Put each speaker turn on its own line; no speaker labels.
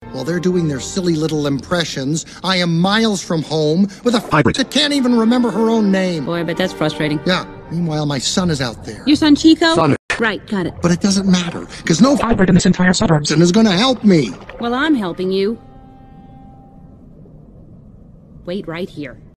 While they're doing their silly little impressions, I am miles from home with a hybrid that can't even remember her own name.
Boy, but that's frustrating.
Yeah. Meanwhile, my son is out there.
Your son Chico?
Son.
Right, got it.
But it doesn't matter, because no hybrid in this entire suburbs is going to help me.
Well, I'm helping you. Wait right here.